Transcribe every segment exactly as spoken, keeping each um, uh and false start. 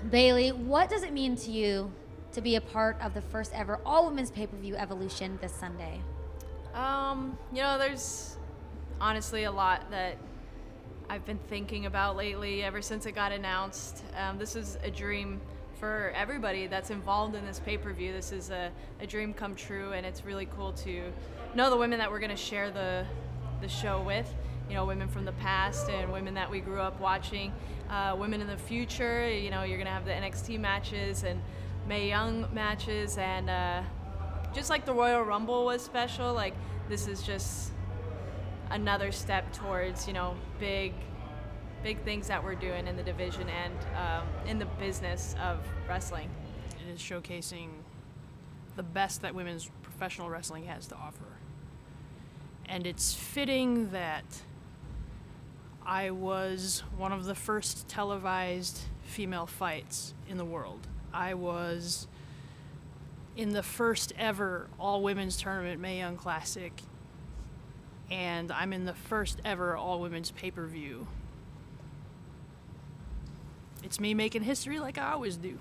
Bailey, what does it mean to you to be a part of the first ever all-women's pay-per-view Evolution this Sunday? Um, you know, there's honestly a lot that I've been thinking about lately ever since it got announced. Um, this is a dream for everybody that's involved in this pay-per-view. This is a, a dream come true, and it's really cool to know the women that we're going to share the, the show with. You know, women from the past and women that we grew up watching. Uh, women in the future, you know, you're going to have the N X T matches and Mae Young matches, and uh, just like the Royal Rumble was special, like this is just another step towards, you know, big, big things that we're doing in the division and um, in the business of wrestling. It is showcasing the best that women's professional wrestling has to offer. And it's fitting that I was one of the first televised female fights in the world. I was in the first ever all-women's tournament, Mae Young Classic, and I'm in the first ever all-women's pay-per-view. It's me making history like I always do.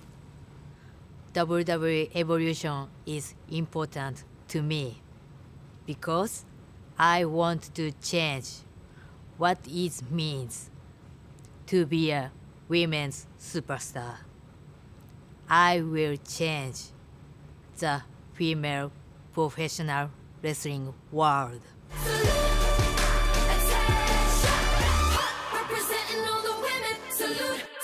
W W E Evolution is important to me because I want to change what it means to be a women's superstar. I will change the female professional wrestling world. Representing all the women, salute.